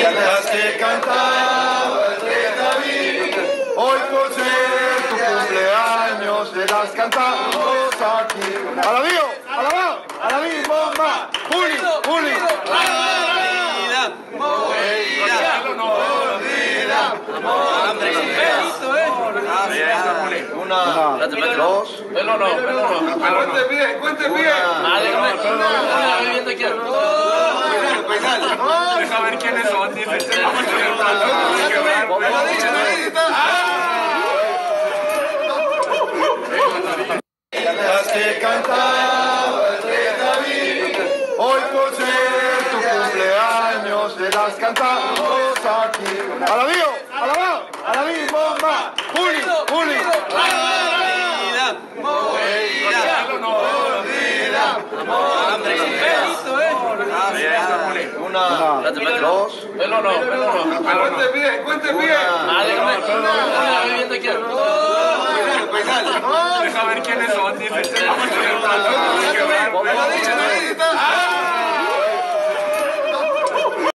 Las que cantaba el rey David, hoy por ser tu cumpleaños te las cantamos aquí. ¡Alabío! ¡Alabado! ¡Alabí! ¡Bomba! ¡Pulido! ¡Pulido! Una, dos. Pelo no. Cuente bien. Deja ver quiénes son, dice. Las que cantaba el rey David, hoy por ser tu cumpleaños te las cantamos aquí. ¡Alabío! ¡Alabado! ¡Alabí! ¡Bomba! ¡Pulido! ¡Pulido! Una, dos. Pelo no. Cuente bien. Deja ver quiénes son, dice.